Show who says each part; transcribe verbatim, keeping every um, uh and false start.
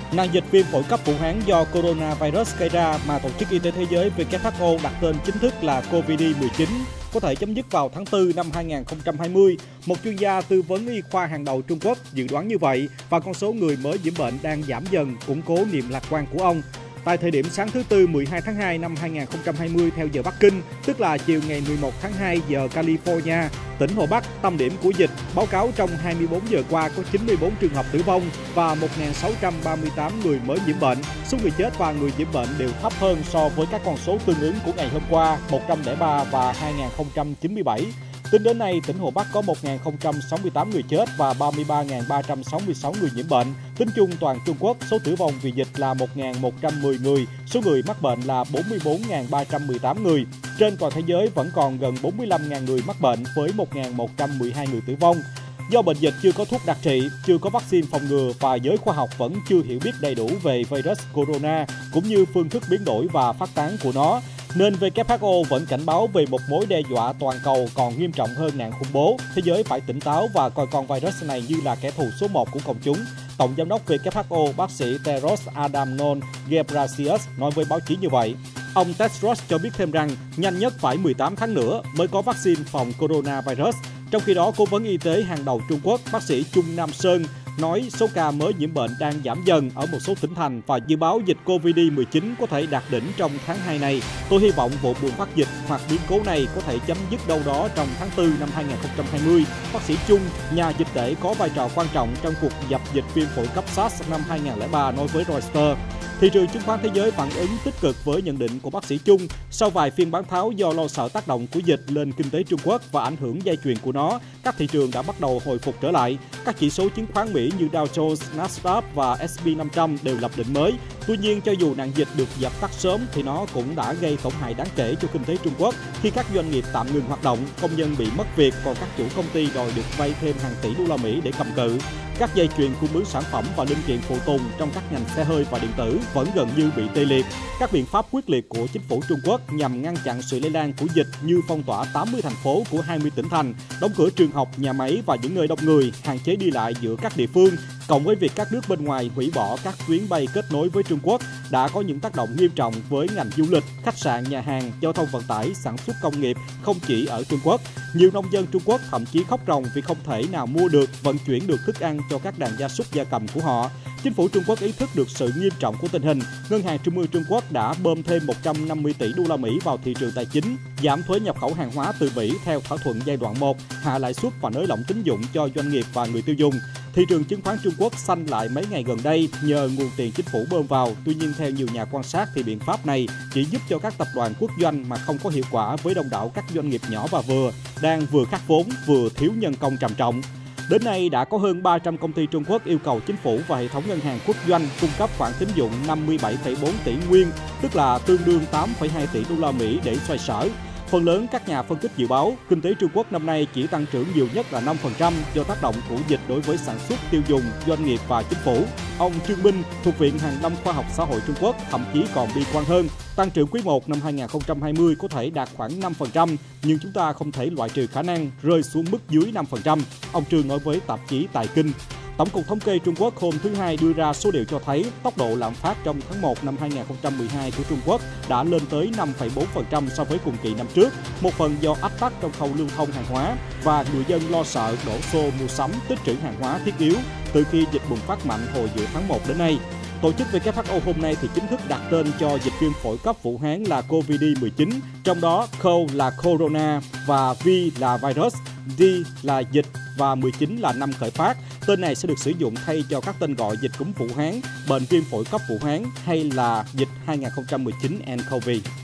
Speaker 1: Nạn dịch viêm phổi cấp Vũ Hán do coronavirus gây ra mà Tổ chức Y tế Thế giới W H O đặt tên chính thức là Covid mười chín có thể chấm dứt vào tháng tư năm hai nghìn không trăm hai mươi. Một chuyên gia tư vấn y khoa hàng đầu Trung Quốc dự đoán như vậy và con số người mới nhiễm bệnh đang giảm dần, củng cố niềm lạc quan của ông. Tại thời điểm sáng thứ Tư mười hai tháng hai năm hai nghìn không trăm hai mươi theo giờ Bắc Kinh, tức là chiều ngày mười một tháng hai giờ California, tỉnh Hồ Bắc, tâm điểm của dịch, báo cáo trong hai mươi bốn giờ qua có chín mươi bốn trường hợp tử vong và một nghìn sáu trăm ba mươi tám người mới nhiễm bệnh. Số người chết và người nhiễm bệnh đều thấp hơn so với các con số tương ứng của ngày hôm qua, một trăm lẻ ba và hai nghìn không trăm chín mươi bảy. Tính đến nay, tỉnh Hồ Bắc có một nghìn không trăm sáu mươi tám người chết và ba mươi ba nghìn ba trăm sáu mươi sáu người nhiễm bệnh. Tính chung toàn Trung Quốc, số tử vong vì dịch là một nghìn một trăm mười người, số người mắc bệnh là bốn mươi bốn nghìn ba trăm mười tám người. Trên toàn thế giới vẫn còn gần bốn mươi lăm nghìn người mắc bệnh với một nghìn một trăm mười hai người tử vong. Do bệnh dịch chưa có thuốc đặc trị, chưa có vaccine phòng ngừa và giới khoa học vẫn chưa hiểu biết đầy đủ về virus corona cũng như phương thức biến đổi và phát tán của nó, nên W H O vẫn cảnh báo về một mối đe dọa toàn cầu còn nghiêm trọng hơn nạn khủng bố. Thế giới phải tỉnh táo và coi con virus này như là kẻ thù số một của công chúng. Tổng giám đốc W H O, bác sĩ Tedros Adhanom Ghebreyesus nói với báo chí như vậy. Ông Tedros cho biết thêm rằng nhanh nhất phải mười tám tháng nữa mới có vaccine phòng coronavirus. Trong khi đó, cố vấn y tế hàng đầu Trung Quốc, bác sĩ Chung Nam Sơn, nói số ca mới nhiễm bệnh đang giảm dần ở một số tỉnh thành và dự báo dịch Covid mười chín có thể đạt đỉnh trong tháng hai này. Tôi hy vọng vụ bùng phát dịch hoặc biến cố này có thể chấm dứt đâu đó trong tháng tư năm hai nghìn không trăm hai mươi. Bác sĩ Chung, nhà dịch tễ có vai trò quan trọng trong cuộc dập dịch viêm phổi cấp SARS năm hai nghìn không trăm lẻ ba nói với Reuters. Thị trường chứng khoán thế giới phản ứng tích cực với nhận định của bác sĩ Chung sau vài phiên bán tháo do lo sợ tác động của dịch lên kinh tế Trung Quốc và ảnh hưởng dây chuyền của nó. Các thị trường đã bắt đầu hồi phục trở lại. Các chỉ số chứng khoán Mỹ như Dow Jones, Nasdaq và S and P năm trăm đều lập đỉnh mới. Tuy nhiên, cho dù nạn dịch được dập tắt sớm thì nó cũng đã gây tổn hại đáng kể cho kinh tế Trung Quốc khi các doanh nghiệp tạm ngừng hoạt động, công nhân bị mất việc, còn các chủ công ty đòi được vay thêm hàng tỷ đô la Mỹ để cầm cự. Các dây chuyền cung ứng sản phẩm và linh kiện phụ tùng trong các ngành xe hơi và điện tử vẫn gần như bị tê liệt. Các biện pháp quyết liệt của chính phủ Trung Quốc nhằm ngăn chặn sự lây lan của dịch như phong tỏa tám mươi thành phố của hai mươi tỉnh thành, đóng cửa trường học, nhà máy và những nơi đông người, hạn chế đi lại giữa các địa phương, cộng với việc các nước bên ngoài hủy bỏ các tuyến bay kết nối với Trung Quốc đã có những tác động nghiêm trọng với ngành du lịch, khách sạn, nhà hàng, giao thông vận tải, sản xuất công nghiệp không chỉ ở Trung Quốc. Nhiều nông dân Trung Quốc thậm chí khóc ròng vì không thể nào mua được, vận chuyển được thức ăn cho các đàn gia súc gia cầm của họ. Chính phủ Trung Quốc ý thức được sự nghiêm trọng của tình hình. Ngân hàng Trung ương Trung Quốc đã bơm thêm một trăm năm mươi tỷ đô la Mỹ vào thị trường tài chính, giảm thuế nhập khẩu hàng hóa từ Mỹ theo thỏa thuận giai đoạn một, hạ lãi suất và nới lỏng tín dụng cho doanh nghiệp và người tiêu dùng. Thị trường chứng khoán Trung Quốc xanh lại mấy ngày gần đây nhờ nguồn tiền chính phủ bơm vào. Tuy nhiên, theo nhiều nhà quan sát thì biện pháp này chỉ giúp cho các tập đoàn quốc doanh mà không có hiệu quả với đông đảo các doanh nghiệp nhỏ và vừa, đang vừa khát vốn vừa thiếu nhân công trầm trọng. Đến nay đã có hơn ba trăm công ty Trung Quốc yêu cầu chính phủ và hệ thống ngân hàng quốc doanh cung cấp khoản tín dụng năm mươi bảy phẩy bốn tỷ nguyên, tức là tương đương tám phẩy hai tỷ đô la Mỹ để xoay sở. Phần lớn các nhà phân tích dự báo, kinh tế Trung Quốc năm nay chỉ tăng trưởng nhiều nhất là năm phần trăm do tác động của dịch đối với sản xuất, tiêu dùng, doanh nghiệp và chính phủ. Ông Trương Minh, thuộc Viện Hàn lâm Khoa học Xã hội Trung Quốc, thậm chí còn bi quan hơn. Tăng trưởng quý một năm hai nghìn không trăm hai mươi có thể đạt khoảng năm phần trăm, nhưng chúng ta không thể loại trừ khả năng rơi xuống mức dưới năm phần trăm. Ông Trương nói với tạp chí Tài Kinh. Tổng cục Thống kê Trung Quốc hôm thứ Hai đưa ra số liệu cho thấy tốc độ lạm phát trong tháng một năm hai nghìn không trăm mười hai của Trung Quốc đã lên tới năm phẩy bốn phần trăm so với cùng kỳ năm trước, một phần do ách tắc trong khâu lưu thông hàng hóa và người dân lo sợ đổ xô mua sắm tích trữ hàng hóa thiết yếu từ khi dịch bùng phát mạnh hồi giữa tháng một đến nay. Tổ chức W H O hôm nay thì chính thức đặt tên cho dịch viêm phổi cấp Vũ Hán là Covid mười chín, trong đó C là corona và V là virus, D là dịch và mười chín là năm khởi phát. Tên này sẽ được sử dụng thay cho các tên gọi dịch cúm Vũ Hán, bệnh viêm phổi cấp Vũ Hán hay là dịch hai nghìn không trăm mười chín nCoV.